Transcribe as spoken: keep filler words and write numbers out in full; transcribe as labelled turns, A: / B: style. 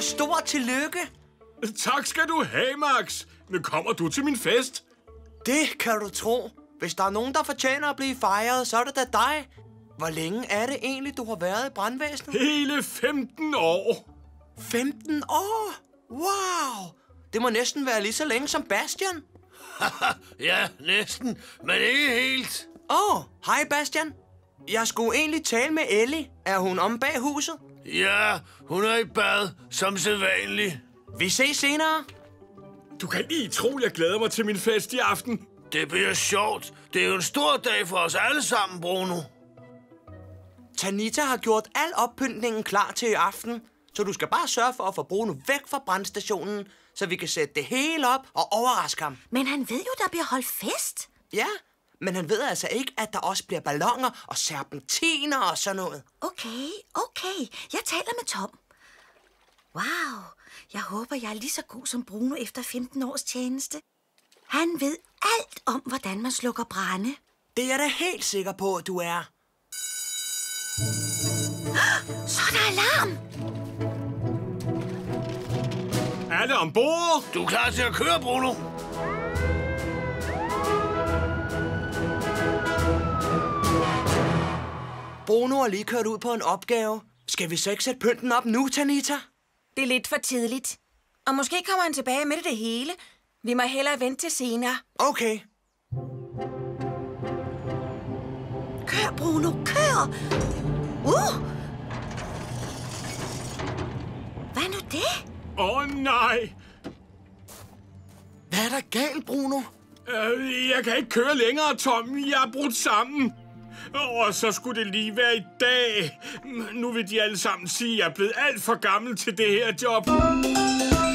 A: stort tillykke.
B: Tak skal du have, Max. Men kommer du til min fest?
A: Det kan du tro. Hvis der er nogen, der fortjener at blive fejret, så er det da dig. Hvor længe er det egentlig, du har været i brandvæsenet?
B: Hele femten år.
A: femten år? Wow! Det må næsten være lige så længe som Bastian.
C: Ja, næsten, men ikke helt.
A: Åh, oh, hej Bastian. Jeg skulle egentlig tale med Ellie. Er hun om bag huset?
C: Ja, hun er i bad, som sædvanligt.
A: Vi ses senere.
B: Du kan lige tro, jeg glæder mig til min fest i aften.
C: Det bliver sjovt. Det er jo en stor dag for os alle sammen, Bruno.
A: Tanita har gjort al oppyntningen klar til i aften, så du skal bare sørge for at få Bruno væk fra brandstationen, så vi kan sætte det hele op og overraske ham.
D: Men han ved jo, der bliver holdt fest.
A: Ja, men han ved altså ikke, at der også bliver balloner og serpentiner og sådan noget.
D: Okay, okay. Jeg taler med Tom. Wow, jeg håber, jeg er lige så god som Bruno efter femten års tjeneste. Han ved alt om, hvordan man slukker brande.
A: Det er jeg da helt sikker på, at du er.
D: Så er der alarm!
B: Alle ombord!
C: Du er klar til at køre, Bruno?
A: Bruno er lige kørt ud på en opgave. Skal vi så ikke sætte pynten op nu, Tanita?
E: Det er lidt for tidligt. Og måske kommer han tilbage med det, det hele. Vi må hellere vente til senere.
A: Okay.
D: Kør, Bruno, kør! Uh! Hvad er nu det?
B: Åh, oh, nej!
A: Hvad er der galt, Bruno?
B: Uh, jeg kan ikke køre længere, Tom. Jeg er brudt sammen. Og så skulle det lige være i dag. Nu vil de alle sammen sige, at jeg er blevet alt for gammel til det her job.